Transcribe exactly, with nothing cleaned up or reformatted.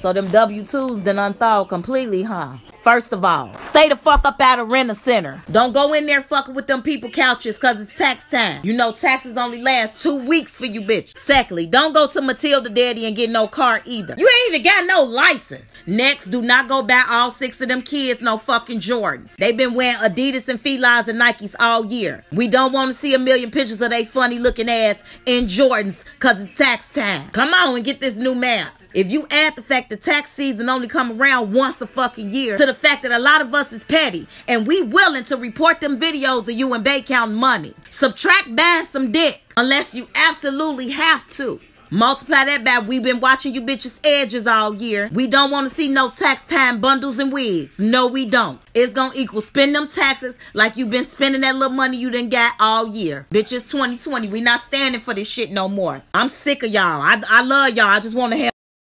So them W two's done unthawed completely, huh? First of all, stay the fuck up out of Rent-A-Center. Don't go in there fucking with them people couches cause it's tax time. You know taxes only last two weeks for you bitch. Secondly, don't go to Matilda Daddy and get no car either. You ain't even got no license. Next, do not go buy all six of them kids no fucking Jordans. They been wearing Adidas and Felines and Nikes all year. We don't want to see a million pictures of they funny looking ass in Jordans cause it's tax time. Come on and get this new map. If you add the fact that tax season only come around once a fucking year to the fact that a lot of us is petty and we willing to report them videos of you and Bay counting money. Subtract buying some dick unless you absolutely have to. Multiply that by we been watching you bitches edges all year. We don't want to see no tax time bundles and wigs. No, we don't. It's gonna equal spend them taxes like you been spending that little money you done got all year. Bitches twenty twenty. We not standing for this shit no more. I'm sick of y'all. I, I love y'all. I just want to help.